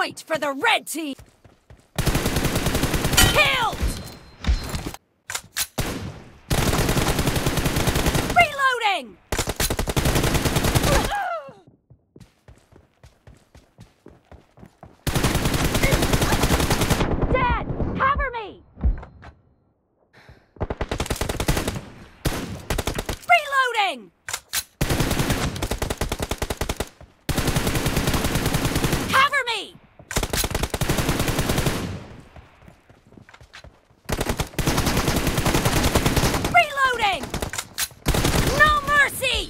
point for the red team! Killed! Reloading! Dead! Cover me! Reloading! Cover me! Reloading! No mercy!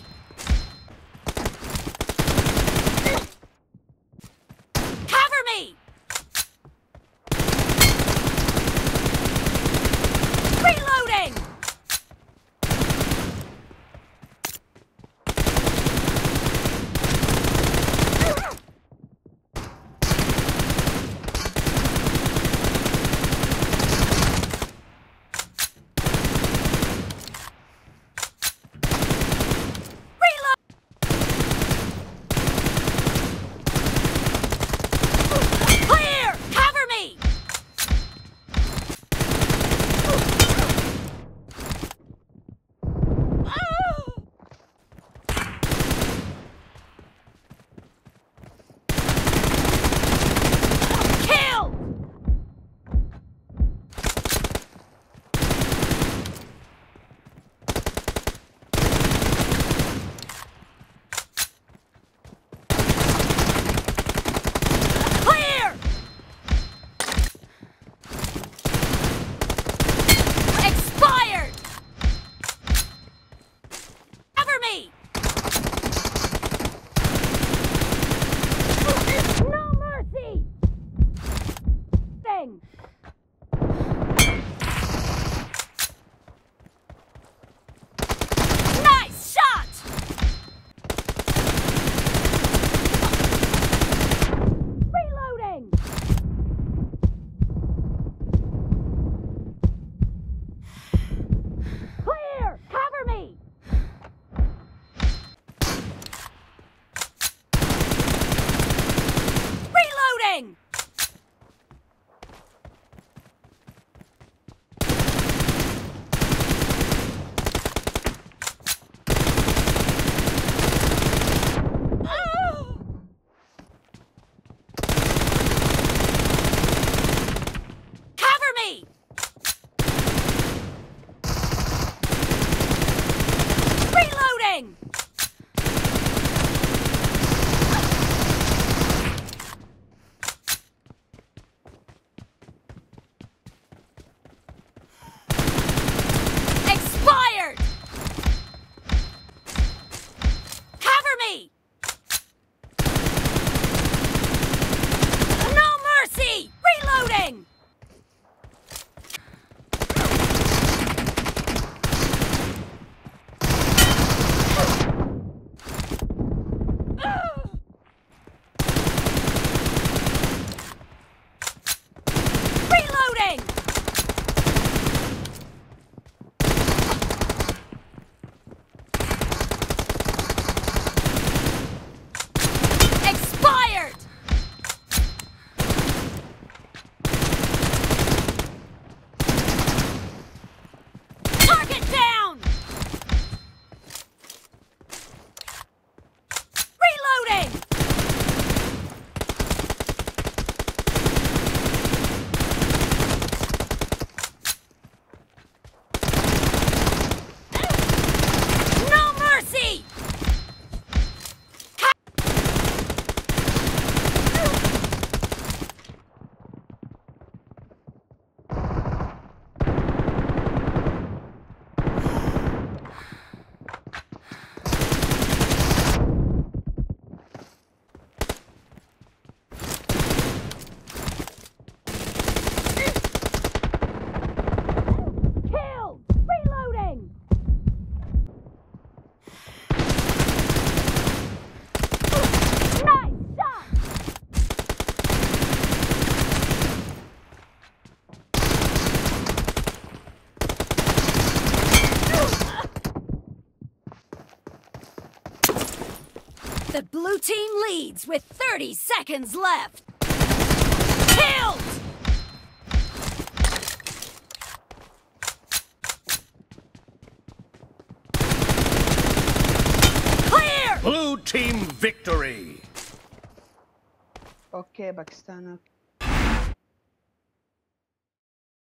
Cover me! Reloading! Clear! Cover me! Kill! Clear! Expired! Cover me! No mercy! Thing! Nice shot! Reloading! Clear! Cover me! Reloading! Cover me! Reloading! Expired! Cover me! No mercy! Reloading! Reloading! Expired! Target down! Reloading! No mercy! Killed! Reloading! Nice shot! The blue team leads with 30 seconds left. Killed! Clear! Blue team victory. اوكي باكستان.